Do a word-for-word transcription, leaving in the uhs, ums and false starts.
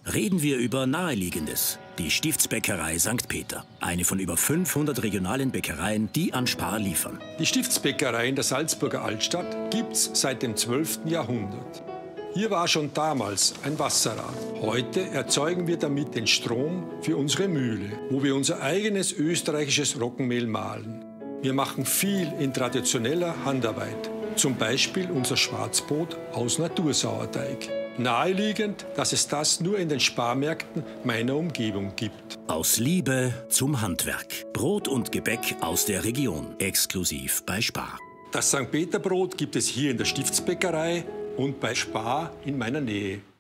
Reden wir über Naheliegendes. Die Stiftsbäckerei Sankt Peter. Eine von über fünfhundert regionalen Bäckereien, die an Spar liefern. Die Stiftsbäckerei in der Salzburger Altstadt gibt's seit dem zwölften Jahrhundert. Hier war schon damals ein Wasserrad. Heute erzeugen wir damit den Strom für unsere Mühle, wo wir unser eigenes österreichisches Roggenmehl mahlen. Wir machen viel in traditioneller Handarbeit. Zum Beispiel unser Schwarzbrot aus Natursauerteig. Naheliegend, dass es das nur in den Sparmärkten meiner Umgebung gibt. Aus Liebe zum Handwerk. Brot und Gebäck aus der Region. Exklusiv bei Spar. Das Sankt Peter Brot gibt es hier in der Stiftsbäckerei und bei Spar in meiner Nähe.